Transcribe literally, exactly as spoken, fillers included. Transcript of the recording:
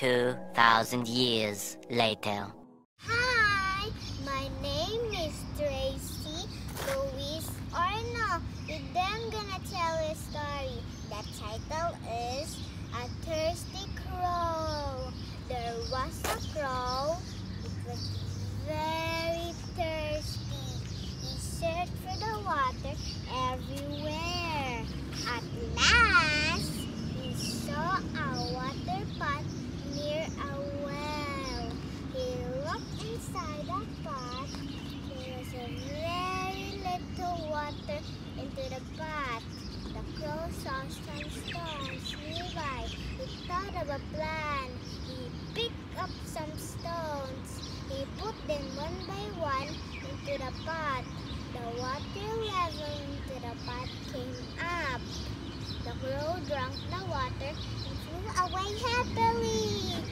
Two thousand years later. Hi, my name is Tracy, Louise, or no. Today I'm gonna tell you a story. The title is A Thirsty Crow. There was a crow. It was very thirsty. He searched for the water everywhere. At last, he saw a water pot near a well. He looked inside the pot. There was a very little water into the pot. The crow saw some stones nearby. He thought of a plan. He picked up some stones. He put them one by one into the pot. The water level into the pot came up. The crow drank the water and flew away happily.